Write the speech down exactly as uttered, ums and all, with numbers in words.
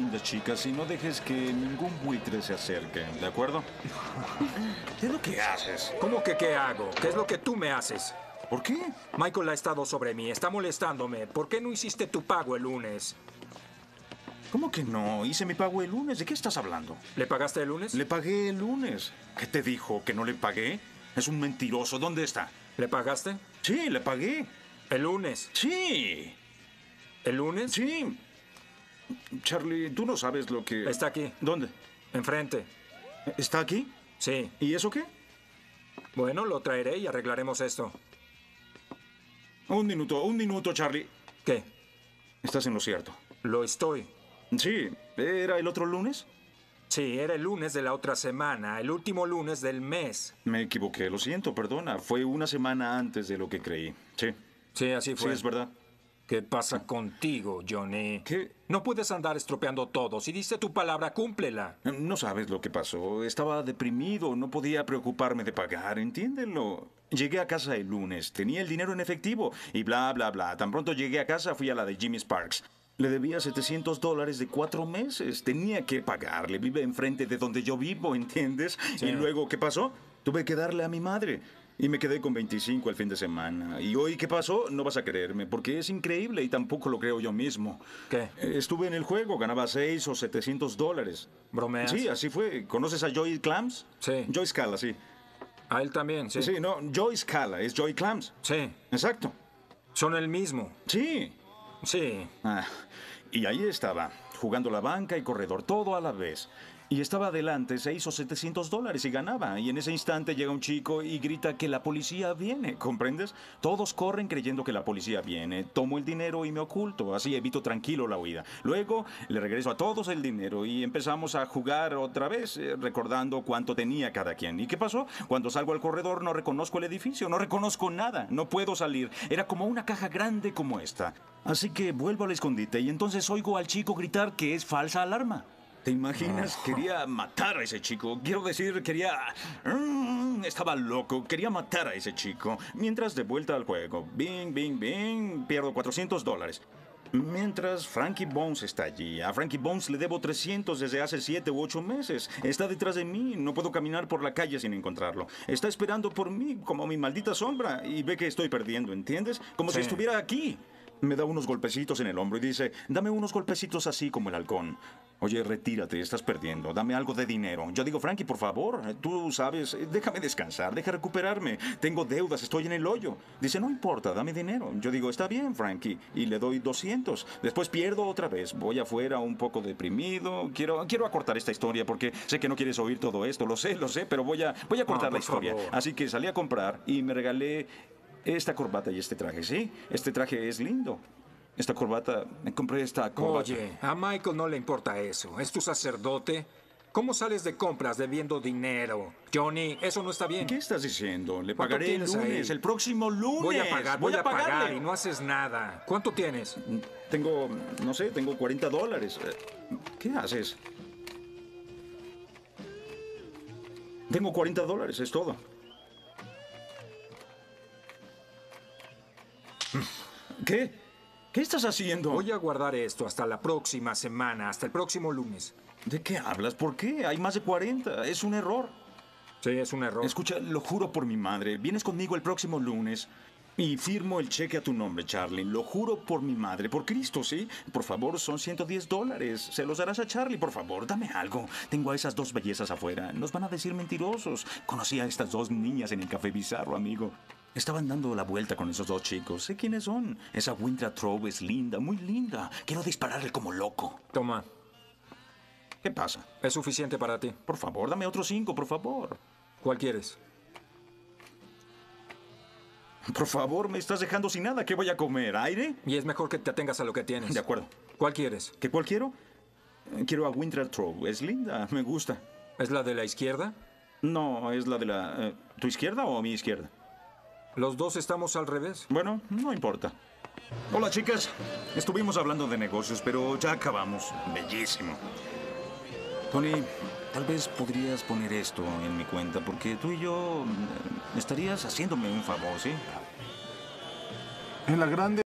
lindas chicas y no dejes que ningún buitre se acerque, ¿de acuerdo? ¿Qué es lo que haces? ¿Cómo que qué hago? ¿Qué es lo que tú me haces? ¿Por qué? Michael ha estado sobre mí, está molestándome. ¿Por qué no hiciste tu pago el lunes? ¿Cómo que no? Hice mi pago el lunes. ¿De qué estás hablando? ¿Le pagaste el lunes? Le pagué el lunes. ¿Qué te dijo? ¿Que no le pagué? Es un mentiroso. ¿Dónde está? ¿Le pagaste? Sí, le pagué. ¿El lunes? Sí. ¿El lunes? Sí. Charlie, tú no sabes lo que... Está aquí. ¿Dónde? Enfrente. ¿Está aquí? Sí. ¿Y eso qué? Bueno, lo traeré y arreglaremos esto. Un minuto, un minuto, Charlie. ¿Qué? Estás en lo cierto. Lo estoy. Sí. ¿Era el otro lunes? Sí, era el lunes de la otra semana, el último lunes del mes. Me equivoqué, lo siento, perdona. Fue una semana antes de lo que creí. Sí. Sí, así Sí, fue. es verdad. ¿Qué pasa contigo, Johnny? ¿Qué? No puedes andar estropeando todo. Si diste tu palabra, cúmplela. No sabes lo que pasó. Estaba deprimido, no podía preocuparme de pagar, entiéndelo. Llegué a casa el lunes, tenía el dinero en efectivo y bla, bla, bla. Tan pronto llegué a casa fui a la de Jimmy Sparks. Le debía setecientos dólares de cuatro meses. Tenía que pagarle. Vive enfrente de donde yo vivo, ¿entiendes? Sí. Y luego, ¿qué pasó? Tuve que darle a mi madre. Y me quedé con veinticinco el fin de semana. ¿Y hoy qué pasó? No vas a creerme, porque es increíble y tampoco lo creo yo mismo. ¿Qué? Eh, Estuve en el juego, ganaba seis o setecientos dólares. ¿Bromeas? Sí, así fue. ¿Conoces a Joy Clams? Sí. Joy Scala, sí. A él también, sí. Sí, no, Joy Scala, es Joy Clams. Sí. Exacto. Son el mismo. Sí. Sí. Ah, y ahí estaba, jugando la banca y corredor, todo a la vez. Y estaba adelante seis o setecientos dólares y ganaba. Y en ese instante llega un chico y grita que la policía viene, ¿comprendes? Todos corren creyendo que la policía viene. Tomo el dinero y me oculto, así evito tranquilo la huida. Luego le regreso a todos el dinero y empezamos a jugar otra vez, eh, recordando cuánto tenía cada quien. ¿Y qué pasó? Cuando salgo al corredor no reconozco el edificio, no reconozco nada, no puedo salir. Era como una caja grande como esta. Así que vuelvo al escondite y entonces oigo al chico gritar que es falsa alarma. ¿Te imaginas? Quería matar a ese chico. Quiero decir, quería... Mm, estaba loco. Quería matar a ese chico. Mientras de vuelta al juego. Bing, bing, bing. Pierdo cuatrocientos dólares. Mientras Frankie Bones está allí. A Frankie Bones le debo trescientos desde hace siete u ocho meses. Está detrás de mí. No puedo caminar por la calle sin encontrarlo. Está esperando por mí como mi maldita sombra. Y ve que estoy perdiendo, ¿entiendes? Como Sí. si estuviera aquí. Me da unos golpecitos en el hombro y dice, dame unos golpecitos así como el halcón. Oye, retírate, estás perdiendo. Dame algo de dinero. Yo digo, Frankie, por favor, tú sabes, déjame descansar, deja recuperarme. Tengo deudas, estoy en el hoyo. Dice, no importa, dame dinero. Yo digo, está bien, Frankie, y le doy doscientos. Después pierdo otra vez. Voy afuera un poco deprimido. Quiero, quiero acortar esta historia porque sé que no quieres oír todo esto. Lo sé, lo sé, pero voy a, voy a cortar Ah, la por historia. favor. Así que salí a comprar y me regalé esta corbata y este traje, ¿sí? Este traje es lindo. Esta corbata, me compré esta corbata. Oye, a Michael no le importa eso. ¿Es tu sacerdote? ¿Cómo sales de compras debiendo dinero? Johnny, eso no está bien. ¿Qué estás diciendo? Le ¿Cuánto pagaré el tienes lunes, ahí? el próximo lunes. Voy a pagar, voy, a, pagar pagarle. y no haces nada. ¿Cuánto tienes? Tengo, no sé, tengo cuarenta dólares. Eh, ¿Qué haces? Tengo cuarenta dólares, es todo. ¿Qué? ¿Qué estás haciendo? Voy a guardar esto hasta la próxima semana, hasta el próximo lunes. ¿De qué hablas? ¿Por qué? Hay más de cuarenta. Es un error. Sí, es un error. Escucha, lo juro por mi madre. Vienes conmigo el próximo lunes y firmo el cheque a tu nombre, Charlie. Lo juro por mi madre. Por Cristo, ¿sí? Por favor, son ciento diez dólares. Se los darás a Charlie, por favor. Dame algo. Tengo a esas dos bellezas afuera. Nos van a decir mentirosos. Conocí a estas dos niñas en el Café Bizarro, amigo. Estaban dando la vuelta con esos dos chicos. Sé quiénes son. Esa Wintra Trove es linda, muy linda. Quiero dispararle como loco. Toma, ¿Qué pasa? es suficiente para ti. Por favor, dame otros cinco, por favor. ¿Cuál quieres? Por favor, me estás dejando sin nada. ¿Qué voy a comer? ¿Aire? Y es mejor que te atengas a lo que tienes. De acuerdo. ¿Cuál quieres? ¿Qué cuál quiero? Eh, Quiero a Winter Trove. Es linda, me gusta. ¿Es la de la izquierda? No, es la de la... eh, ¿tu izquierda o mi izquierda? Los dos estamos al revés. Bueno, no importa. Hola, chicas. Estuvimos hablando de negocios, pero ya acabamos. Bellísimo. Tony, tal vez podrías poner esto en mi cuenta, porque tú y yo... eh, estarías haciéndome un favor, ¿sí? En la grande